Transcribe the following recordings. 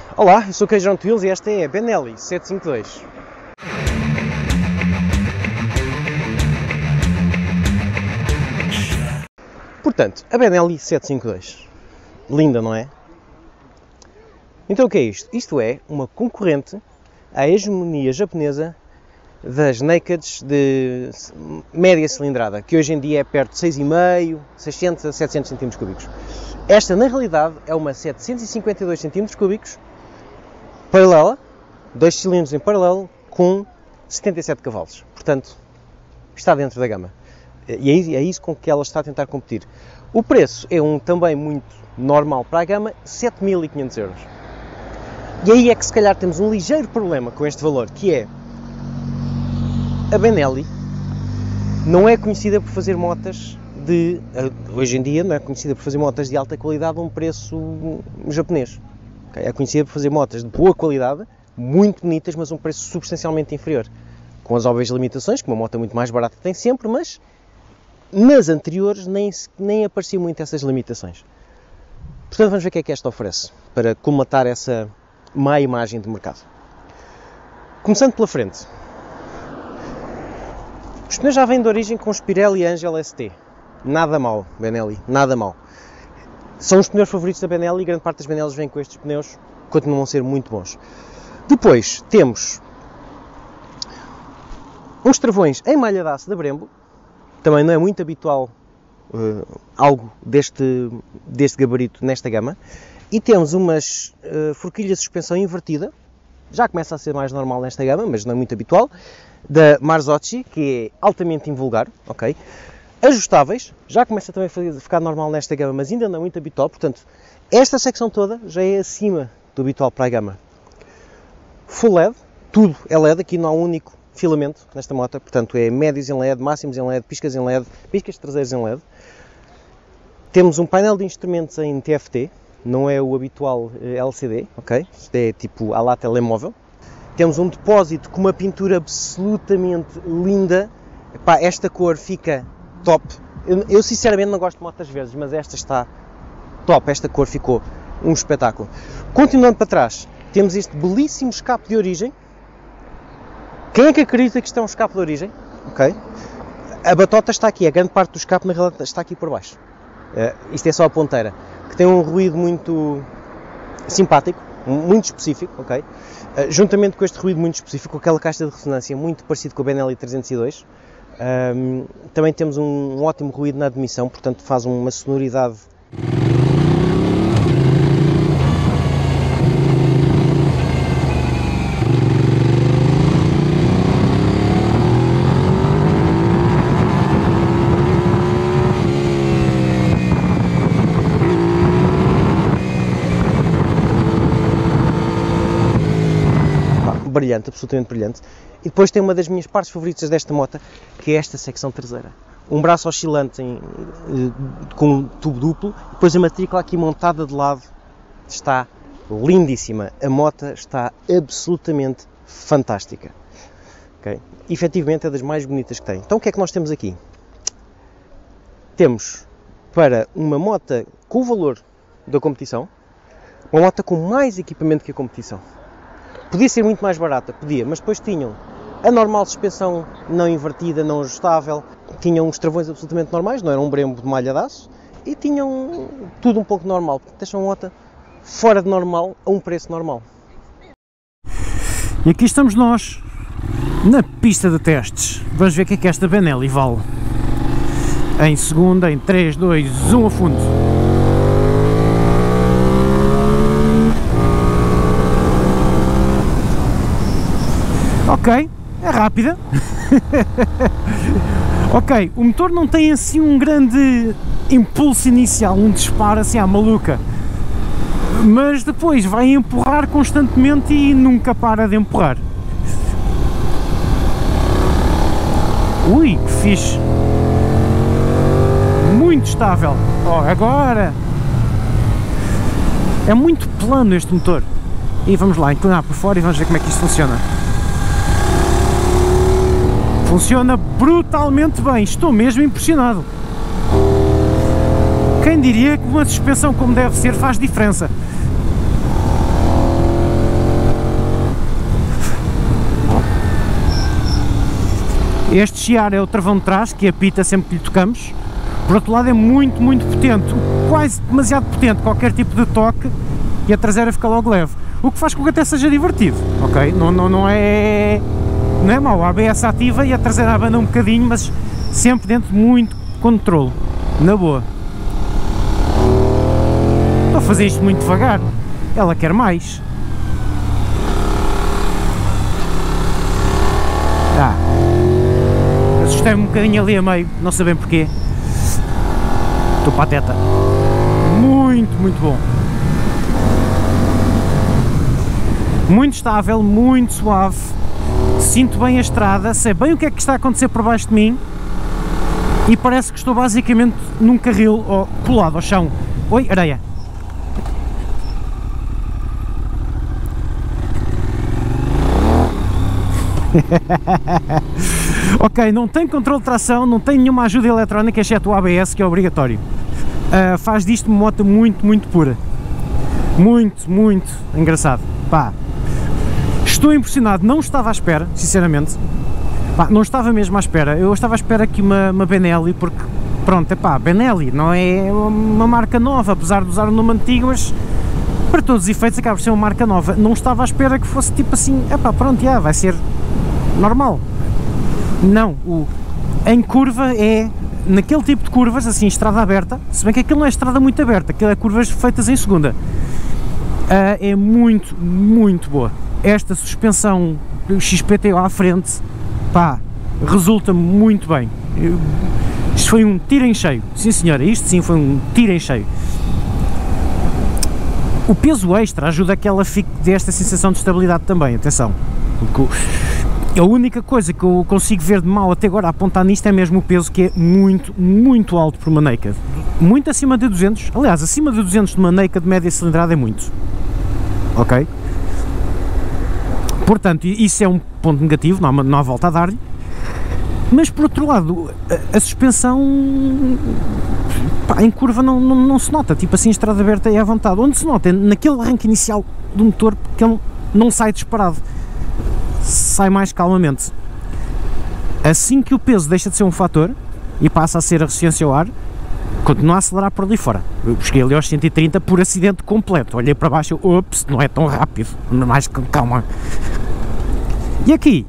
Olá, eu sou o Queijão Tools e esta é a Benelli 752. Portanto, a Benelli 752. Linda, não é? Então o que é isto? Isto é uma concorrente à hegemonia japonesa das nakeds de média cilindrada, que hoje em dia é perto de 6,5, 600 a 700 cm3. Esta, na realidade, é uma 752 cm3, paralela, 2 cilindros em paralelo, com 77 cavalos. Portanto, está dentro da gama. E é isso com que ela está a tentar competir. O preço é também muito normal para a gama, 7.500 euros. E aí é que se calhar temos um ligeiro problema com este valor, que é a Benelli não é conhecida por fazer motas hoje em dia não é conhecida por fazer motas de alta qualidade a um preço japonês. Okay? É conhecida por fazer motas de boa qualidade, muito bonitas, mas a um preço substancialmente inferior. Com as óbvias limitações, que uma moto muito mais barata tem sempre, mas nas anteriores nem apareciam muito essas limitações. Portanto, vamos ver o que é que esta oferece, para colmatar essa má imagem de mercado. Começando pela frente. Os pneus já vêm de origem com os Pirelli Angel ST. Nada mal, Benelli, nada mal. São os pneus favoritos da Benelli e grande parte das Benellis vem com estes pneus, continuam a ser muito bons. Depois temos uns travões em malha de aço da Brembo. Também não é muito habitual algo deste gabarito nesta gama. E temos umas forquilhas de suspensão invertida. Já começa a ser mais normal nesta gama, mas não é muito habitual. Da Marzocchi, que é altamente invulgar, ok? Ajustáveis, já começa também a ficar normal nesta gama, mas ainda não é muito habitual, portanto, esta secção toda já é acima do habitual para a gama. Full LED, tudo é LED, aqui não há um único filamento nesta moto, portanto é médios em LED, máximos em LED, piscas em LED, piscas traseiras em LED. Temos um painel de instrumentos em TFT, não é o habitual LCD, ok? Isto é tipo à la telemóvel. Temos um depósito com uma pintura absolutamente linda. Epá, esta cor fica top. Eu sinceramente não gosto de motas verdes, mas esta está top. Esta cor ficou um espetáculo. Continuando para trás, temos este belíssimo escape de origem. Quem é que acredita que isto é um escape de origem? Okay. A batota está aqui, a grande parte do escape na realidade está aqui por baixo. Isto é só a ponteira, que tem um ruído muito simpático, muito específico, ok? Juntamente com este ruído muito específico, com aquela caixa de ressonância muito parecido com a Benelli 302, também temos um ótimo ruído na admissão, portanto faz uma sonoridade. Brilhante, absolutamente brilhante. E depois tem uma das minhas partes favoritas desta moto, que é esta secção traseira. Um braço oscilante com um tubo duplo, depois a matrícula aqui montada de lado está lindíssima. A moto está absolutamente fantástica. Okay? Efetivamente é das mais bonitas que tem. Então o que é que nós temos aqui? Temos para uma moto com o valor da competição, uma moto com mais equipamento que a competição. Podia ser muito mais barata, podia, mas depois tinham a normal suspensão não invertida, não ajustável, tinham uns travões absolutamente normais, não era um Brembo de malha de aço, e tinham tudo um pouco normal, portanto deixam a moto fora de normal a um preço normal. E aqui estamos nós, na pista de testes. Vamos ver o que é que esta Benelli vale. Em segunda, em 3, 2, 1 a fundo. Ok, é rápida. Ok, o motor não tem assim um grande impulso inicial, um disparo assim à maluca, mas depois vai empurrar constantemente e nunca para de empurrar. Ui, que fixe! Muito estável. Oh, agora é muito plano este motor. E vamos lá inclinar por fora e vamos ver como é que isto funciona. Funciona brutalmente bem, estou mesmo impressionado. Quem diria que uma suspensão como deve ser faz diferença? Este chiar é o travão de trás, que apita sempre que lhe tocamos. Por outro lado é muito, muito potente, quase demasiado potente, qualquer tipo de toque e a traseira fica logo leve. O que faz com que até seja divertido, ok? Não é mau, a ABS ativa e a traseira abana um bocadinho, mas sempre dentro de muito controle, na boa. Estou a fazer isto muito devagar, ela quer mais. Assustei-me um bocadinho ali a meio, não sei bem porquê. Estou pateta. Muito, muito bom. Muito estável, muito suave. Sinto bem a estrada, sei bem o que é que está a acontecer por baixo de mim. E parece que estou basicamente num carril colado ao chão. Oi, areia. Ok, não tem controle de tração, não tem nenhuma ajuda eletrónica, exceto o ABS, que é obrigatório. Faz disto uma moto muito, muito pura. Muito, muito engraçado. Pá, estou impressionado, não estava à espera, sinceramente. Pá, não estava mesmo à espera. Eu estava à espera que uma Benelli, porque, pronto, Benelli não é uma marca nova, apesar de usar o nome antigo, mas para todos os efeitos acaba por ser uma marca nova. Não estava à espera que fosse tipo assim, pronto, vai ser normal. Não, em curva é, naquele tipo de curvas, assim, estrada aberta, se bem que aquilo não é estrada muito aberta, aquilo é curvas feitas em segunda, é muito, muito boa. Esta suspensão XPTO à frente, pá, resulta muito bem. Isto foi um tiro em cheio, sim senhora, isto sim foi um tiro em cheio. O peso extra ajuda a que ela fique desta sensação de estabilidade também, atenção. A única coisa que eu consigo ver de mal até agora a apontar nisto é mesmo o peso, que é muito, muito alto para uma Naked. Muito acima de 200, aliás, acima de 200 de uma Naked de média cilindrada é muito. Ok? Portanto, isso é um ponto negativo, não há volta a dar-lhe. Mas por outro lado, a suspensão, pá, em curva não se nota, tipo assim, estrada aberta é à vontade. Onde se nota é naquele arranque inicial do motor, porque ele não sai disparado, sai mais calmamente. Assim que o peso deixa de ser um fator e passa a ser a resistência ao ar, continua a acelerar por ali fora. Eu cheguei ali aos 130 por acidente completo, olhei para baixo e ops, não é tão rápido, mais calma. E aqui,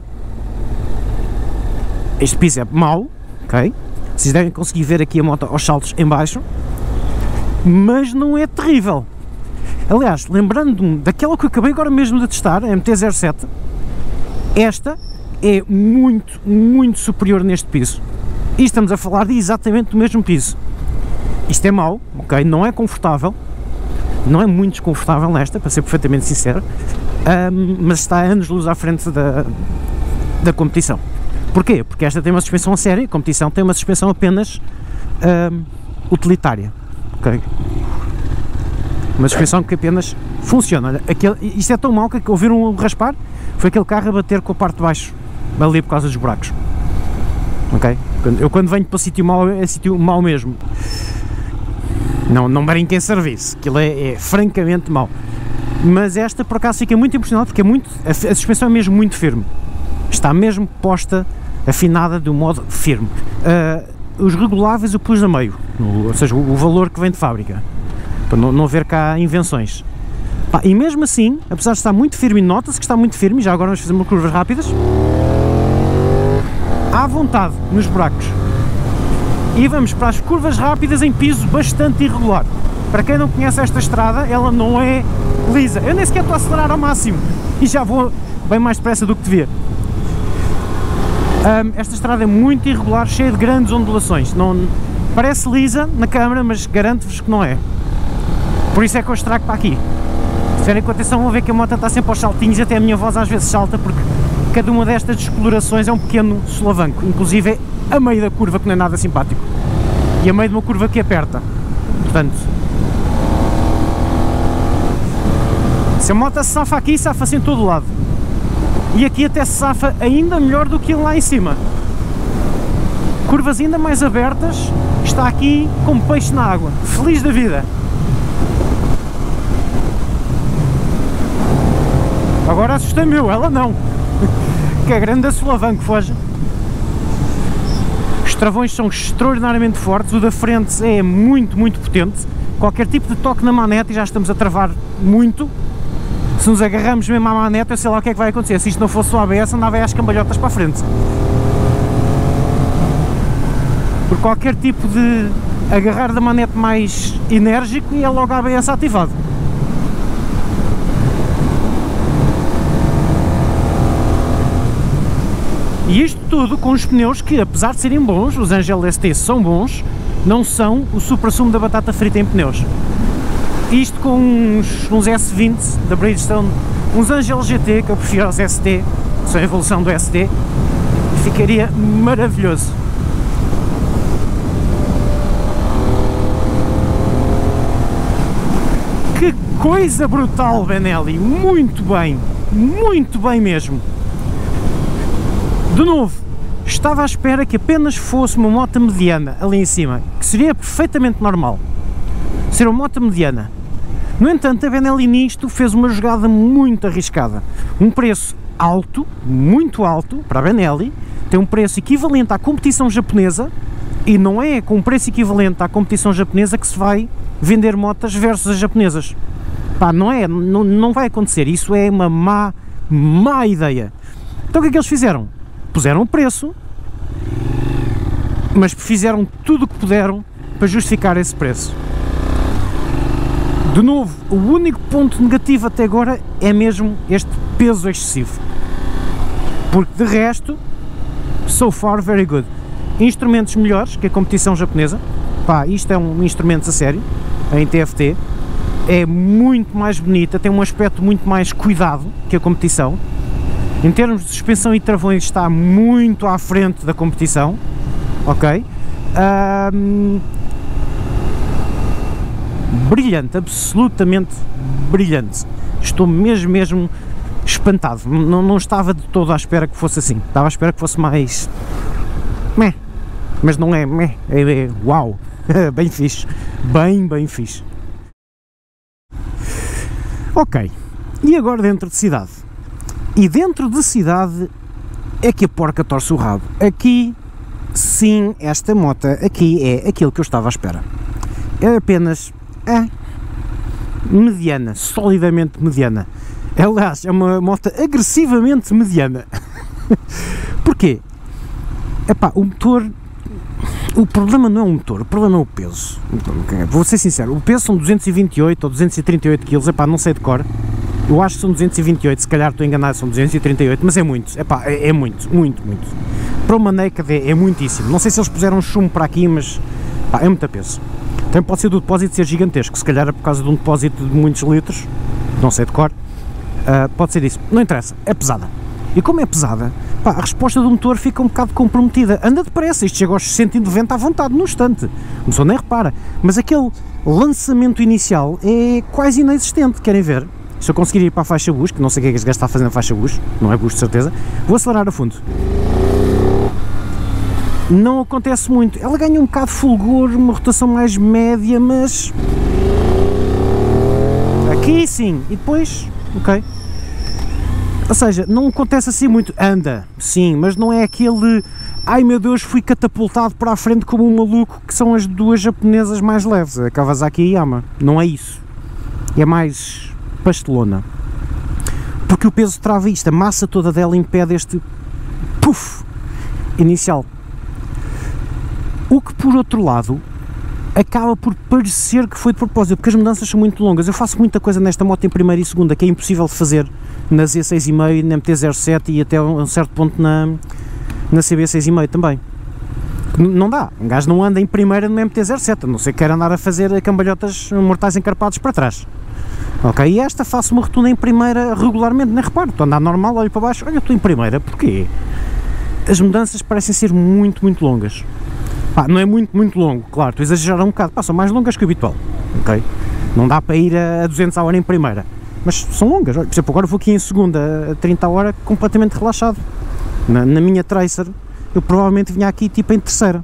este piso é mau, ok? Vocês devem conseguir ver aqui a moto aos saltos em baixo, mas não é terrível. Aliás, lembrando-me daquela que eu acabei agora mesmo de testar, a MT-07, esta é muito, muito superior neste piso. E estamos a falar de exatamente do mesmo piso. Isto é mau, ok? Não é confortável, não é muito desconfortável nesta, para ser perfeitamente sincero, mas está a anos-luz à frente da competição. Porquê? Porque esta tem uma suspensão a sério, a competição tem uma suspensão apenas utilitária, ok? Uma suspensão que apenas funciona. Olha, isto é tão mau que ouviram um raspar, foi aquele carro a bater com a parte de baixo, ali por causa dos buracos, ok? Eu quando venho para o sítio mau, é sítio mau mesmo. Não brinquem em serviço, aquilo é francamente mau. Mas esta por acaso fica muito impressionado porque a suspensão é mesmo muito firme. Está mesmo posta, afinada de um modo firme. Os reguláveis eu pus a meio, ou seja, o valor que vem de fábrica, para não haver cá invenções. E mesmo assim, apesar de estar muito firme, nota-se que está muito firme, já agora vamos fazer umas curvas rápidas, à vontade nos buracos. E vamos para as curvas rápidas em piso bastante irregular. Para quem não conhece esta estrada, ela não é lisa. Eu nem sequer estou a acelerar ao máximo e já vou bem mais depressa do que devia. Esta estrada é muito irregular, cheia de grandes ondulações. Não, parece lisa na câmara, mas garanto-vos que não é. Por isso é que eu estrago para aqui. Se tiverem com atenção, vão ver que a moto está sempre aos saltinhos e até a minha voz às vezes salta, porque cada uma destas descolorações é um pequeno solavanco, inclusive é a meio da curva, que não é nada simpático, e a meio de uma curva que aperta. Portanto, se a moto se safa aqui, safa-se em todo o lado. E aqui até se safa ainda melhor do que lá em cima. Curvas ainda mais abertas, está aqui como peixe na água, feliz da vida. Agora assustei-me eu, ela não. Que é grande a solavanco, foge. travões são extraordinariamente fortes, o da frente é muito potente, qualquer tipo de toque na manete e já estamos a travar muito. Se nos agarramos mesmo à manete, eu sei lá o que é que vai acontecer. Se isto não fosse o ABS, andava aí às cambalhotas para a frente. Por qualquer tipo de agarrar da manete mais enérgico e é logo a ABS ativado. E isto tudo com os pneus que, apesar de serem bons, os Angel ST são bons, não são o supra-sumo da batata frita em pneus. Isto com uns S20 da Bridgestone, uns Angel GT, que eu prefiro aos ST, que são a evolução do ST, ficaria maravilhoso. Que coisa brutal, Benelli, muito bem mesmo. De novo, estava à espera que apenas fosse uma moto mediana ali em cima, que seria perfeitamente normal, ser uma moto mediana. No entanto, a Benelli nisto fez uma jogada muito arriscada. Um preço alto, muito alto, para a Benelli, tem um preço equivalente à competição japonesa, e não é com um preço equivalente à competição japonesa que se vai vender motas versus as japonesas. Pá, não vai acontecer, isso é uma má ideia. Então o que é que eles fizeram? Puseram o preço, mas fizeram tudo o que puderam para justificar esse preço. De novo, o único ponto negativo até agora é mesmo este peso excessivo, porque de resto, so far very good. Instrumentos melhores que a competição japonesa, pá, isto é um instrumento a sério, em TFT, é muito mais bonita, tem um aspecto muito mais cuidado que a competição. Em termos de suspensão e travões está muito à frente da competição, ok? Brilhante, absolutamente brilhante. Estou mesmo espantado, não estava de todo à espera que fosse assim, estava à espera que fosse mais meh, mas não é meh, é uau, bem fixe, bem fixe. Ok, e agora dentro de cidade? E dentro de cidade é que a porca torce o rabo. Aqui, sim, esta moto aqui é aquilo que eu estava à espera. É apenas mediana, solidamente mediana. Aliás, é uma moto agressivamente mediana. Porquê? Epá, o motor... O problema não é o motor, o problema é o peso. Vou ser sincero, o peso são 228 ou 238 kg, epá, não sei de cor. Eu acho que são 228, se calhar estou enganado, são 238, mas é muito, epá, é muito. Para uma naked é muitíssimo. Não sei se eles puseram chumbo para aqui, mas pá, é muito peso. Também pode ser do depósito ser gigantesco, se calhar é por causa de um depósito de muitos litros, não sei de cor, pode ser isso, não interessa, é pesada. E como é pesada, pá, a resposta do motor fica um bocado comprometida, anda depressa, isto chega aos 190 à vontade no instante, a pessoa nem repara, mas aquele lançamento inicial é quase inexistente, querem ver? Se eu conseguir ir para a faixa boost, que não sei o que é que este gajo está a fazer na faixa boost, não é boost de certeza, vou acelerar a fundo. Não acontece muito, ela ganha um bocado de fulgor, uma rotação mais média, mas... aqui sim, e depois, ok. Ou seja, não acontece assim muito, anda, sim, mas não é aquele... ai meu Deus, fui catapultado para a frente como um maluco, que são as duas japonesas mais leves, a Kawasaki e a Yamaha, não é isso. É mais... pastelona, porque o peso trava isto, a massa toda dela impede este puff inicial, o que por outro lado acaba por parecer que foi de propósito, porque as mudanças são muito longas. Eu faço muita coisa nesta moto em primeira e segunda que é impossível de fazer na Z6,5, na MT-07 e até um certo ponto na CB6,5 também. Não dá, um gajo não anda em primeira no MT-07, a não ser que queira andar a fazer cambalhotas mortais encarpados para trás. Ok, e esta faço uma rotunda em primeira regularmente, nem reparo, estou a andar normal, olho para baixo, olha, estou em primeira, porquê? As mudanças parecem ser muito longas. Pá, não é muito longo, claro, estou a exagerar um bocado, pá, são mais longas que o habitual, ok? Não dá para ir a 200 a hora em primeira, mas são longas, olha, por exemplo, agora vou aqui em segunda a 30 a hora completamente relaxado. Na minha Tracer, eu provavelmente vinha aqui tipo em terceira.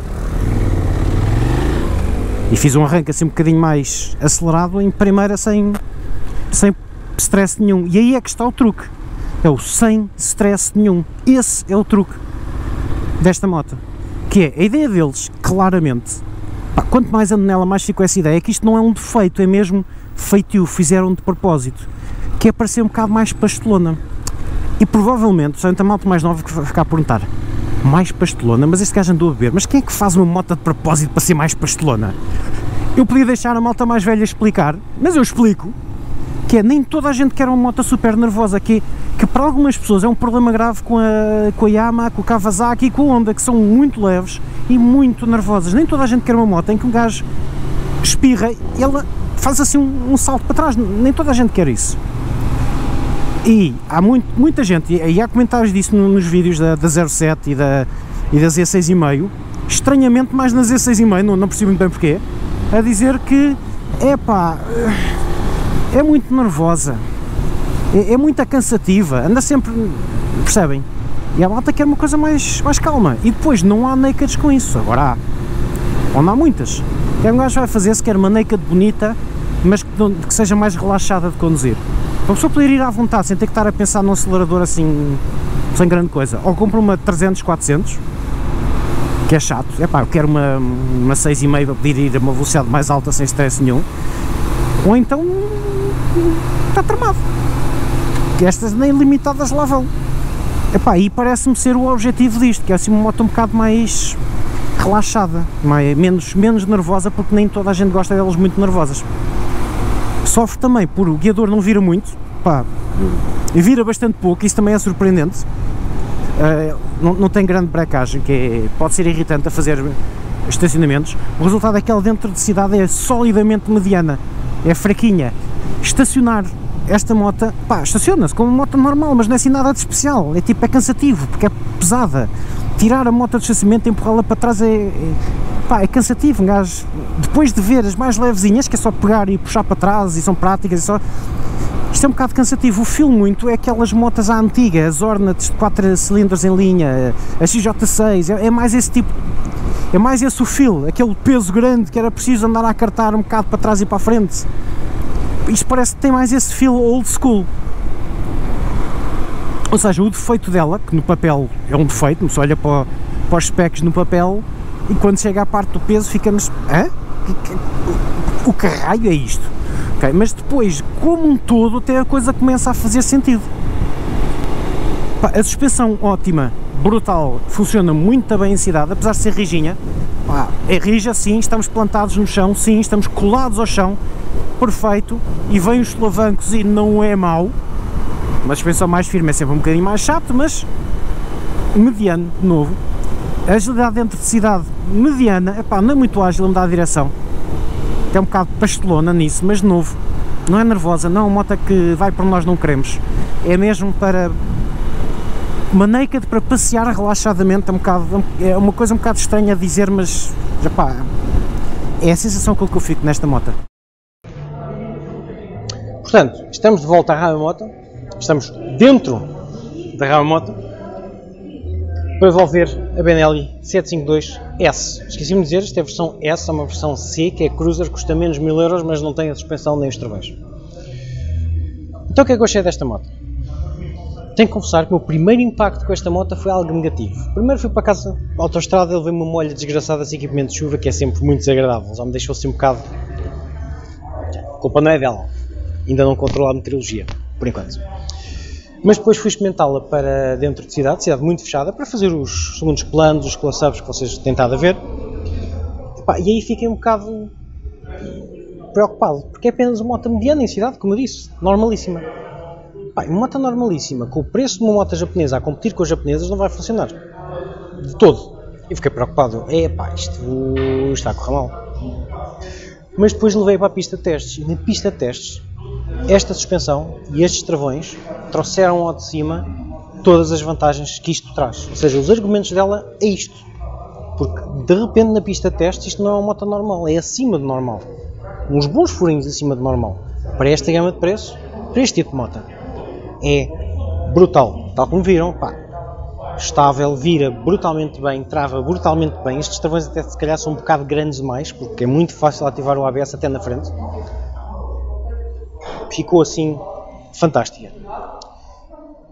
E fiz um arranque assim um bocadinho mais acelerado em primeira sem stress nenhum. E aí é que está o truque, é o sem stress nenhum. Esse é o truque desta moto. que é, a ideia deles, claramente, pá, quanto mais ando nela, mais fico com essa ideia, que isto não é um defeito, é mesmo feitio, fizeram de propósito, que é para ser um bocado mais pastelona. E provavelmente, portanto, a malta mais nova que vai ficar a perguntar, mais pastelona, mas este gajo andou a beber, mas quem é que faz uma moto de propósito para ser mais pastelona? Eu podia deixar a malta mais velha explicar, mas eu explico, que é, nem toda a gente quer uma moto super nervosa, que para algumas pessoas é um problema grave com a Yamaha, com o Kawasaki e com a Honda, que são muito leves e muito nervosas. Nem toda a gente quer uma moto em que um gajo espirra e ela faz assim um salto para trás, nem toda a gente quer isso. E há muita gente, e há comentários disso nos vídeos da 07 e da Z6,5, estranhamente mais na Z6,5, não percebo muito bem porquê, a dizer que, epá, é muito nervosa, é muito cansativa, anda sempre, percebem? E a malta quer uma coisa mais calma, e depois não há nakeds com isso, agora há, ou não há muitas. O que um gajo vai fazer se quer uma naked bonita, mas que seja mais relaxada de conduzir? Para a pessoa poder ir à vontade, sem ter que estar a pensar num acelerador assim, sem grande coisa. Ou compra uma 300, 400, que é chato. Epá, eu quero uma 6,5 para poder ir a uma velocidade mais alta sem stress nenhum. Ou então, está tramado. Que estas nem limitadas lá vão. Epá, e parece-me ser o objetivo disto, que é assim uma moto um bocado mais relaxada, menos nervosa, porque nem toda a gente gosta delas muito nervosas. Sofre também por o guiador não vira muito, pá, vira bastante pouco, isso também é surpreendente. Não tem grande brecagem, que pode ser irritante a fazer estacionamentos. O resultado é que ela dentro de cidade é solidamente mediana, é fraquinha. Estacionar esta moto, pá, estaciona-se como uma moto normal, mas não é assim nada de especial, é cansativo, porque é pesada. Tirar a moto de estacionamento e empurrá-la para trás é cansativo, um gajo, depois de ver as mais levezinhas, que é só pegar e puxar para trás e são práticas, isto é um bocado cansativo. O feel muito é aquelas motas à antiga, as Hornets de 4 cilindros em linha, a XJ6, é mais esse tipo, é mais esse o feel, aquele peso grande que era preciso andar a cartar um bocado para trás e para a frente. Isto parece que tem mais esse feel old school. Ou seja, o defeito dela, que no papel é um defeito, se olha para os specs no papel, e quando chega à parte do peso ficamos, hã? O que raio é isto? Okay, mas depois, como um todo, até a coisa começa a fazer sentido. Pá, a suspensão ótima, brutal, funciona muito bem em cidade, apesar de ser rijinha. Pá, é rija, sim, estamos plantados no chão, sim, estamos colados ao chão, perfeito, e vem os solavancos e não é mau. Uma suspensão mais firme é sempre um bocadinho mais chato, mas mediano, de novo. A agilidade dentro de cidade, mediana, epá, não é muito ágil a mudar a direção. É um bocado pastelona nisso, mas de novo, não é nervosa, não é uma moto que vai para onde nós não queremos. É mesmo para uma naked, para passear relaxadamente, é uma coisa um bocado estranha a dizer, mas epá, é a sensação com que eu fico nesta moto. Portanto, estamos de volta à Ramamoto, estamos dentro da Ramamoto para devolver a Benelli 752S. Esqueci-me de dizer, esta é a versão S, é uma versão C, que é Cruiser, custa menos 1000 €, mas não tem a suspensão nem os travões. Então o que é que eu achei desta moto? Tenho que confessar que o meu primeiro impacto com esta moto foi algo negativo. Primeiro fui para casa, a autoestrada, ele veio uma molha desgraçada de equipamento de chuva, que é sempre muito desagradável, já me deixou assim um bocado... A culpa não é dela, ainda não controlo a meteorologia, por enquanto. Mas depois fui experimentá-la para dentro de cidade muito fechada, para fazer os segundos planos, os close-ups que vocês têm estado a ver. E aí fiquei um bocado preocupado, porque é apenas uma moto mediana em cidade, como eu disse, normalíssima. Uma moto normalíssima, com o preço de uma moto japonesa a competir com as japonesas, não vai funcionar. De todo. E fiquei preocupado. Isto está a correr mal. Mas depois levei para a pista de testes, e na pista de testes, esta suspensão e estes travões trouxeram ao de cima todas as vantagens que isto traz. Ou seja, os argumentos dela é isto. Porque de repente na pista de testes isto não é uma moto normal, é acima de normal. Uns bons furinhos acima de normal. Para esta gama de preço, para este tipo de moto. É brutal. Tal como viram, estável, vira brutalmente bem, trava brutalmente bem. Estes travões até se calhar são um bocado grandes demais, porque é muito fácil ativar o ABS até na frente. Ficou assim fantástica.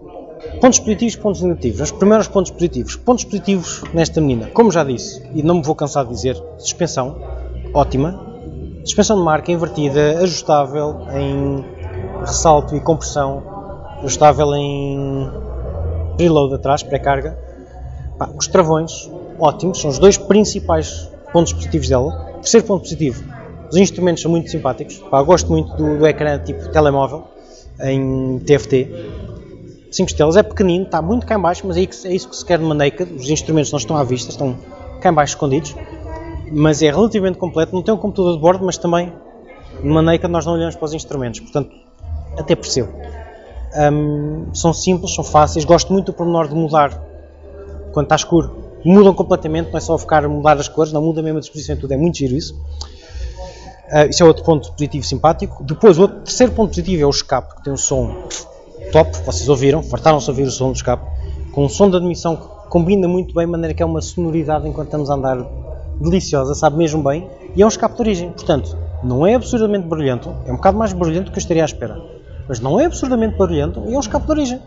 Pontos positivos, pontos negativos. Os primeiros pontos positivos. Pontos positivos nesta menina, como já disse, e não me vou cansar de dizer, suspensão, ótima. Suspensão de marca invertida, ajustável em ressalto e compressão, ajustável em preload atrás, pré-carga. Os travões, ótimos, são os dois principais pontos positivos dela. Terceiro ponto positivo, os instrumentos são muito simpáticos. Gosto muito do ecrã tipo telemóvel, em TFT. 5 estrelas, é pequenino, está muito cá em baixo, mas é isso que se quer numa Naked. Os instrumentos não estão à vista, estão cá em baixo escondidos. Mas é relativamente completo, não tem um computador de bordo, mas também numa Naked nós não olhamos para os instrumentos, portanto até percebo. São simples, são fáceis, gosto muito do pormenor de mudar quando está escuro. Mudam completamente, não é só ficar a mudar as cores, não muda mesmo a disposição e tudo, é muito giro isso. Isso é outro ponto positivo simpático. Depois, o terceiro ponto positivo é o escape, que tem um som top, vocês ouviram, fartaram-se a ouvir o som do escape, com um som de admissão que combina muito bem, de maneira que é uma sonoridade enquanto estamos a andar deliciosa, sabe mesmo bem, e é um escape de origem, portanto, não é absurdamente barulhento, é um bocado mais barulhento do que eu estaria à espera, mas não é absurdamente barulhento e é um escape de origem.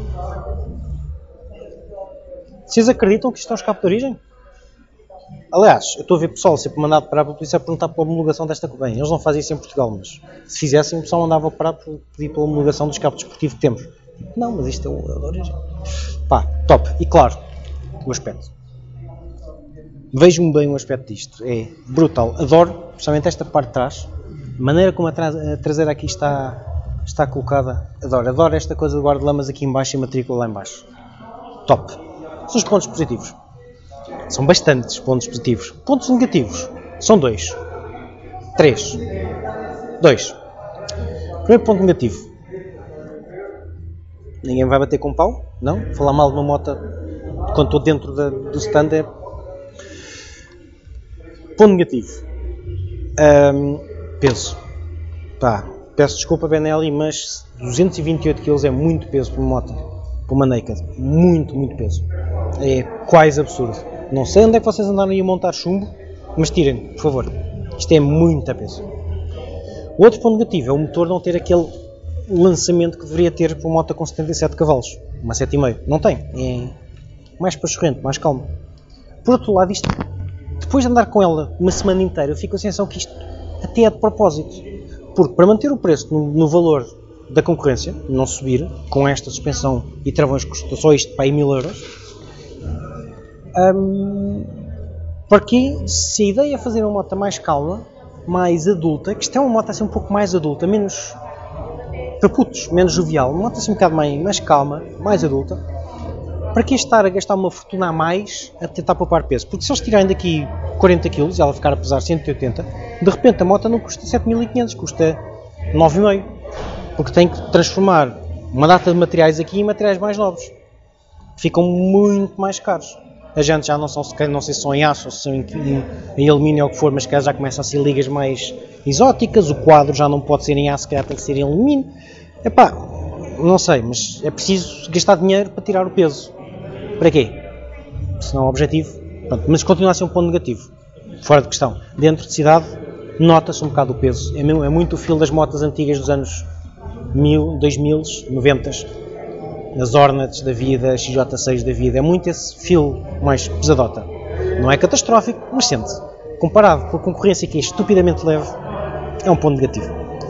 Vocês acreditam que isto é um escape de origem? Aliás, eu estou a ver pessoal sempre mandado parar para a polícia a perguntar pela homologação desta coisa. Bem, eles não fazem isso em Portugal, mas se fizessem, o pessoal mandava parar para pedir pela homologação do escape desportivo que temos. Não, mas isto é o de origem. Top. E claro, o aspecto. Vejam bem o aspecto disto. É brutal. Adoro, especialmente esta parte de trás. A maneira como a traseira aqui está colocada. Adoro esta coisa de guarda-lamas aqui em baixo e matrícula lá em baixo. Top. São os pontos positivos. São bastantes pontos positivos. Pontos negativos são 2. 3. 2. Primeiro ponto negativo. Ninguém vai bater com pau? Não? Falar mal de uma moto quando estou dentro do stand é... Ponto negativo. Peso. Peço desculpa, Benelli, mas 228 kg é muito peso para uma moto. Para uma Naked. Muito, muito peso. É quase absurdo. Não sei onde é que vocês andaram aí a montar chumbo, mas tirem, por favor. Isto é muito peso. O outro ponto negativo é o motor não ter aquele lançamento que deveria ter para uma moto com 77 cavalos. Uma 7,5. Não tem. É mais pachorrento, mais calmo. Por outro lado, isto, depois de andar com ela uma semana inteira, eu fico com a sensação que isto até é de propósito. Porque para manter o preço no valor da concorrência, não subir, com esta suspensão e travões que custou só isto para aí 1000 euros, porque se a ideia é fazer uma moto mais calma, mais adulta, que isto é uma moto assim um pouco mais adulta, menos para putos, menos jovial, uma moto assim um bocado mais calma, mais adulta, para que estar a gastar uma fortuna a mais a tentar poupar peso? Porque se eles tirarem daqui 40 kg e ela ficar a pesar 180, de repente a moto não custa 7.500, custa 9,5, porque tem que transformar uma data de materiais aqui em materiais mais novos, ficam muito mais caros. As jantes já não são, não sei se são em aço ou se são em alumínio ou o que for, mas que já começam a ser ligas mais exóticas. O quadro já não pode ser em aço, já tem que ser em alumínio. Não sei, mas é preciso gastar dinheiro para tirar o peso. Para quê? Se não é o objetivo. Pronto, mas continua a ser um ponto negativo. Fora de questão. Dentro de cidade, nota-se um bocado o peso. É muito o feel das motas antigas dos anos 1000, 2000, 90. As Hornets da vida, as XJ6 da vida, é muito esse feel mais pesadota. Não é catastrófico, mas sente. Comparado com a concorrência que é estupidamente leve, é um ponto negativo.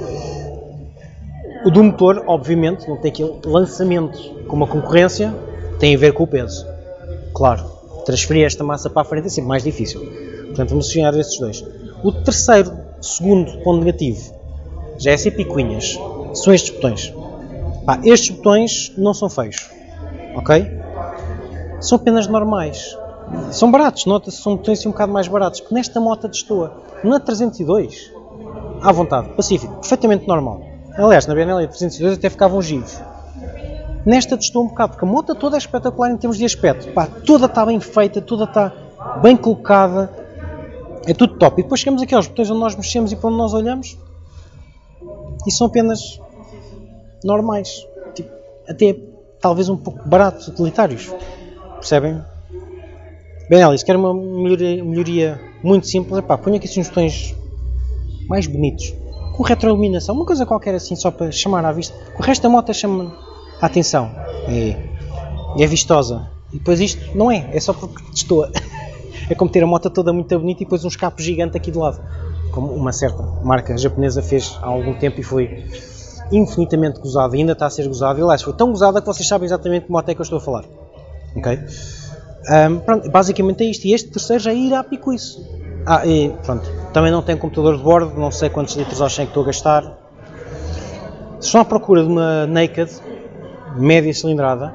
O do motor, obviamente, não tem aquele lançamento como a concorrência, tem a ver com o peso. Claro, transferir esta massa para a frente é sempre mais difícil. Portanto, vamos associar estes dois. O segundo ponto negativo, já é ser picuinhas, são estes botões. Estes botões não são feios, ok? São apenas normais. São baratos, nota-se que são botões assim um bocado mais baratos, que nesta moto destoa. Na 302, à vontade, pacífico, perfeitamente normal. Aliás, na BNL 302 até ficavam giros. Nesta destoa um bocado, porque a moto toda é espetacular em termos de aspecto. Toda está bem feita, toda está bem colocada, é tudo top. E depois chegamos aqui aos botões onde nós mexemos e para onde nós olhamos, e são apenas normais, até talvez um pouco baratos, utilitários, percebem? Benelli, se quer uma melhoria muito simples, ponha aqui assim uns botões mais bonitos, com retroiluminação, uma coisa qualquer assim, só para chamar à vista. O resto da moto chama a atenção, é vistosa. E depois isto não é só porque destoa. É como ter a moto toda muito bonita e depois um escape gigante aqui de lado. Como uma certa marca japonesa fez há algum tempo e foi infinitamente gozada, e ainda está a ser gozada. E aliás, foi tão gozada que vocês sabem exatamente que moto é que eu estou a falar. Ok? Pronto, basicamente é isto. E este terceiro já irá a pico isso. E pronto. Também não tem computador de bordo, não sei quantos litros ao 100 que estou a gastar. Se estão à procura de uma Naked, média cilindrada,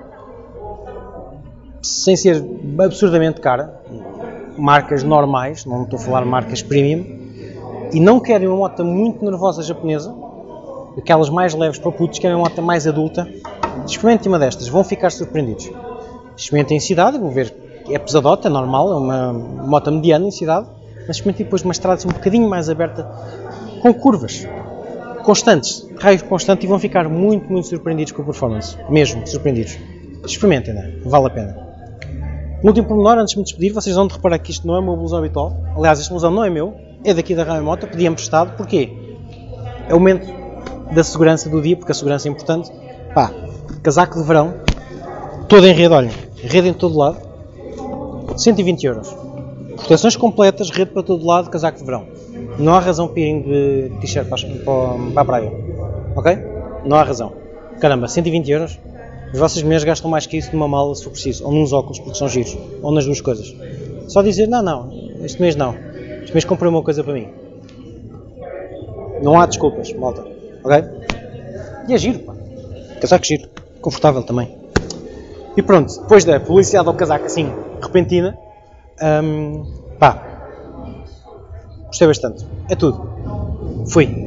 sem ser absurdamente cara, marcas normais, não estou a falar marcas premium, e não querem uma moto muito nervosa japonesa, aquelas mais leves para putos, querem uma moto mais adulta, experimentem uma destas, vão ficar surpreendidos. Experimentem em cidade, vão ver, é pesadota, é normal, é uma moto mediana em cidade, mas experimentem depois uma estrada assim, um bocadinho mais aberta, com curvas constantes, raio constante, e vão ficar muito, muito surpreendidos com a performance, mesmo surpreendidos. Experimentem, né? Vale a pena. No último pormenor, antes de me despedir, vocês vão de reparar que isto não é o meu blusão habitual. Aliás, este blusão não é meu, é daqui da Rama Moto, pedi emprestado. Porquê? É o momento da segurança do dia, porque a segurança é importante. Pá, casaco de verão, todo em rede, olhem, rede em todo lado, 120 €. Proteções completas, rede para todo lado, casaco de verão. Não há razão para irem de t-shirt para a praia, ok? Não há razão. Caramba, 120 €? As vossas mulheres gastam mais que isso numa mala se for preciso, ou nos óculos porque são giros, ou nas duas coisas. Só dizer, não, este mês não. Este mês comprei uma coisa para mim. Não há desculpas, malta, ok? E é giro, pá. Casaco giro, confortável também. E pronto, depois da publicidade ao casaco assim, repentina, pá, gostei bastante. É tudo. Fui.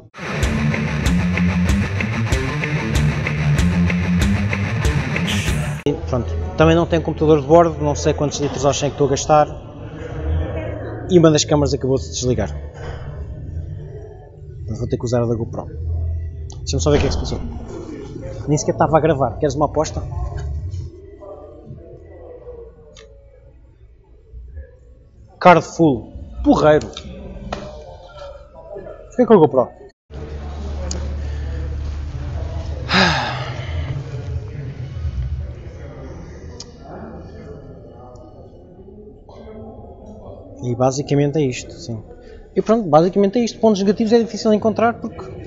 Pronto, também não tenho computador de bordo, não sei quantos litros ao 100 que estou a gastar, e uma das câmaras acabou de se desligar. Vou ter que usar a da GoPro. Deixa-me só ver o que é que se passou. Nem sequer estava a gravar. Queres uma aposta? Card full. Porreiro. Fiquei com a GoPro. E basicamente é isto, sim. E pronto, basicamente é isto. Pontos negativos é difícil encontrar porque